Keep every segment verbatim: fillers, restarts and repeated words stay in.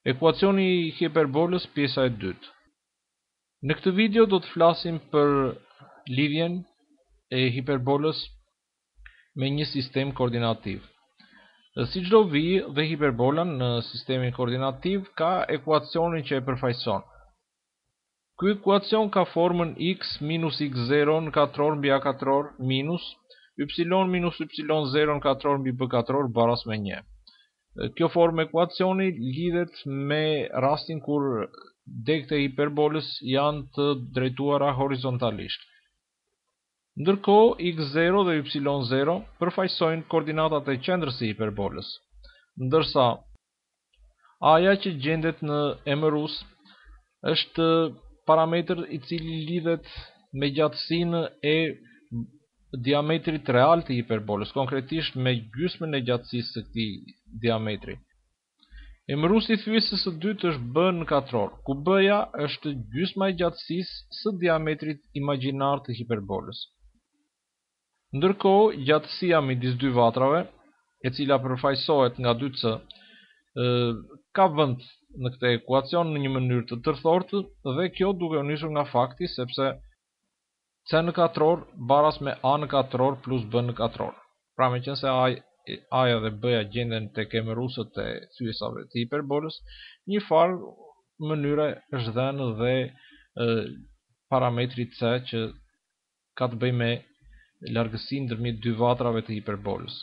Ekuacioni i hiperbolës pjesa e dytë. Në këtë video do të flasim për lidhjen e hiperbolës me një sistem koordinativ. Si çdo vijë dhe hiperbola në sistemin koordinativ ka ekuacionin që e përfaqëson. Ky ekuacion ka formën x minus x zero në katror mbi a katror minus y minus y zero në katror mbi b katror baras me një. Kjo formë ekuacioni lidhet me rastin kur degët e hiperbolës janë të drejtuara horizontalisht. Ndërkohë x zero dhe y zero përfaqësojnë koordinatat e qendrës së hiperbolës, ndërsa a-ja që gjendet në emërus është parametër i cili lidhet me gjatësinë e diametrit real të hiperbolës, konkretisht me gjysmën e gjatësisë së këtij diametri. Emërusi i thyesës së dytë është b në katror, ku b-ja është gjysma e gjatësisë së diametrit imagjinar të hiperbolës. Ndërkohë, gjatësia midis dy vatrave, e cila përfaqësohet nga dy c, ka vend në këtë ekuacion në një mënyrë të tërthortë dhe kjo duke u nisur nga fakti sepse c në katror baras me a në katror plus b në katror. Pra me qenë se a-ja dhe b-ja gjenden tek emërusët e thyesave të hiperbolës, një farë mënyre është dhënë dhe e, parametri c që ka të bëjë me largësinë ndërmjet dy vatrave të hiperbolës.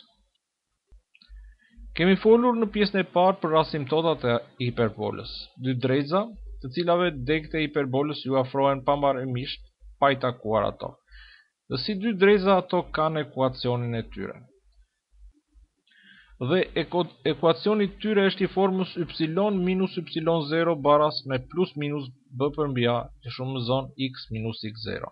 Kemi folur në pjesën e parë për asimtotat e hiperbolës, dy drejza, të cilave degët e hiperbolës ju afrohen pambarëmisht pa i takuar ato. Dhe si dy drejza ato kanë ekuacionin e tyre. Dhe ekuacioni i tyre është i formës y minus y zero baras me plus minus b përmbi a që shumëzon x minus x zero,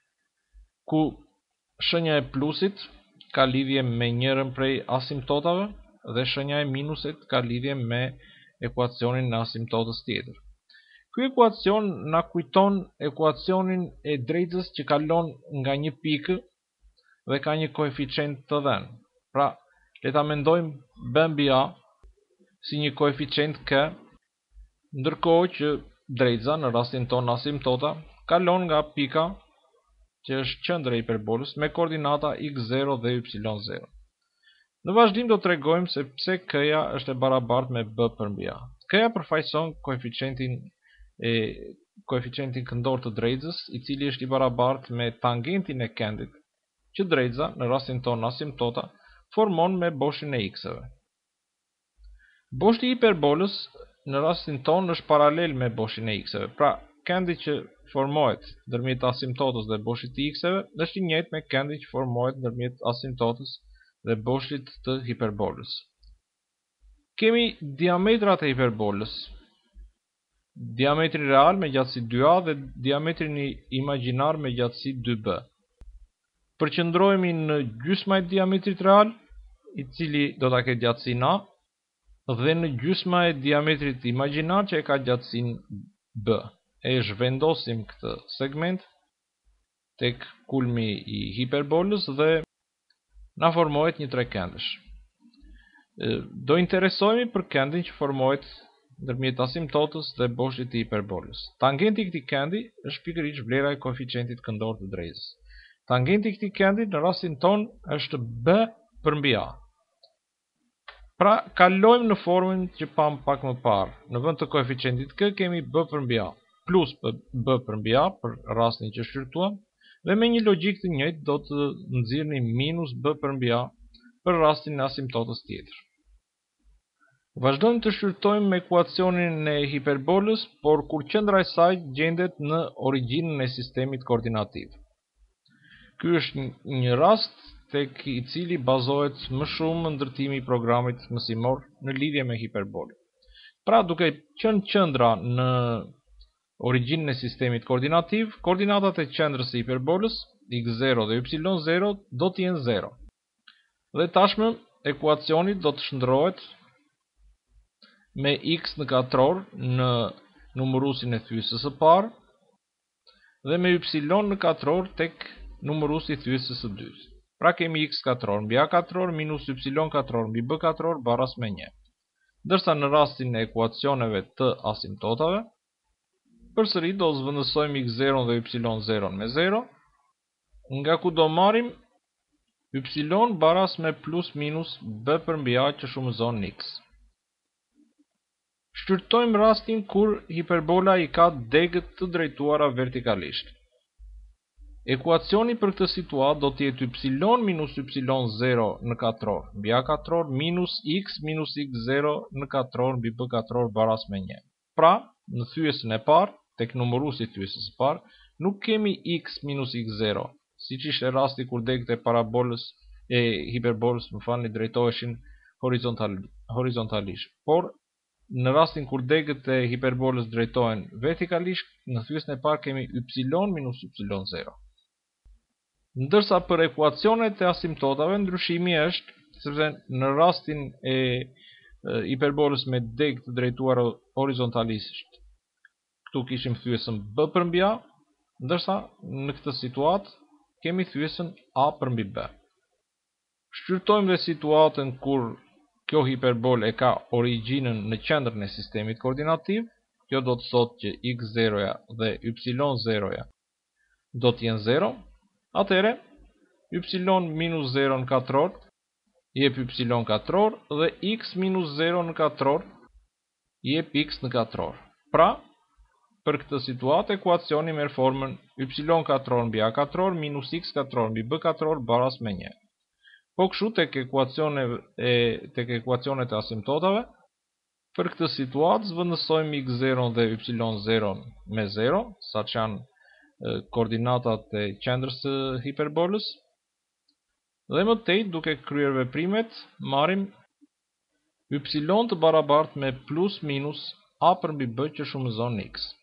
ku shenja e plusit ka lidhje me njërin prej asimtotave dhe shenja e minusit ka lidhje me ekuacionin e asimtotës tjetër. Ky ekuacion na kujton ekuacionin e drejtës që kalon nga një pikë dhe ka një koeficient të dhënë. Pra, le ta mendojmë b mbi a si një koeficient k, ndërkohë që drejtëza në rastin ton asimtota kalon nga pika që është qendra e hiperbolës me koordinata x zero dhe y zero. Në vazhdim do të tregojmë se pse k-ja është e barabartë me b përmbi a. K-ja përfaqëson koeficientin e koeficientin këndor të drejtës, i cili është i barabartë me tangentin e kendit, që drejtëza në rastin ton asimtota formon me boshin e x-eve. Boshti i hiperbolës në rastin ton është paralel me boshin e x-eve. Pra, kendi që formohet ndërmjet asimtotës dhe boshit të x-eve është i njëjtë me kendi që formohet ndërmjet asimtotës dhe boshit të hiperbolës. Kemi diametrat e hiperbolës. Diametri real me gjatësi dy a dhe diametrin imagjinar me gjatësi dy b. Përqendrohemi në gjysma e diametrit real, i cili do ta ketë gjatësinë a, dhe në gjysma e diametrit imagjinar që e ka gjatësinë b. E zhvendosim këtë segment tek kulmi i hiperbolës dhe na formohet një trekëndësh. Do interesohemi për kendin që formohet ndërmjet asimtotës dhe boshit të hiperbolës. Tangenti i këtij kendi është pikërisht vlera e koeficientit këndor të drejtës. Tangenti i këtij kendi në rastin ton është b përmbi a. Pra, kalojmë në formën që pam pak më parë. Në vend të koeficientit k kemi b përmbi a plus b përmbi a për rastin që shqyrtuam, dhe me një logjik të njëjtë do të nxirrni minus b përmbi a për rastin e asimtotës tjetër. Vazhdojmë të shqyrtojmë me ekuacionin e hiperbolës, por kur qendra e saj gjendet në origjinën e sistemit koordinativ. Ky është një rast tek i cili bazohet më shumë ndërtimi i programit mësimor në lidhje me hiperbolën. Pra, duke qenë qendra në origjinën e sistemit koordinativ, koordinatat e qendrës së hiperbolës, x zero dhe y zero, do të jenë zero. Dhe tashmë ekuacioni do të shndërrohet me x në katror në numërusin e thyesës së parë dhe me y në katror tek numërusi i thyesës së dytë. Pra kemi x katror mbi a katror minus y katror mbi b katror baras me një. Ndërsa në rastin e ekuacioneve të asimptotave, përsëri do zvendësojmë x zero dhe y zero me zero, nga ku do marrim y baras me plus minus b përmbi a që shumëzon x. Shqyrtojmë rastin kur hiperbola i ka degët të drejtuara vertikalisht. Ekuacioni për këtë situatë do të jetë y minus y zero në katror mbi a katror minus x minus x zero në katror mbi b katror baras me një. Pra, në thyesën e parë, tek numëruesi i thyesës së parë, nuk kemi x minus x zero, siç ishte rasti kur degët e parabolës e hiperbolës, më falni, drejtoheshin horizontal, horizontalisht. Por në rastin kur degët e hiperbolës drejtohen vertikalisht, në thyesën e parë kemi y minus y zero. Ndërsa për ekuacionet e asimptotave, ndryshimi është, sepse në rastin e hiperbolës me degë të drejtuar horizontalisht, këtu kishim thyesën b përmbi a, ndërsa në këtë situatë kemi thyesën a përmbi b. Shqyrtojmë dhe situatën kur kjo hiperbol e ka origjinën në qendrën e sistemit koordinativ. Kjo do të thotë që x zero dhe y zero do të jenë zero. Atëre, y minus zero në katror jep y katror dhe x minus zero në katror jep x në katror. Pra, për këtë situatë, ekuacioni merr formën y katror mbi a katror minus x katror mbi b katror baras me një. Po kështu tek ekuacionet e tek ekuacionet e asimptotave, për këtë situatë zvendësojmë x zero dhe y zero me zero, sa që janë koordinatat e qendrës së hiperbolës. Dhe më tej, duke kryer veprimet, marrim y të barabartë me plus minus a përmbi b që shumëzon x.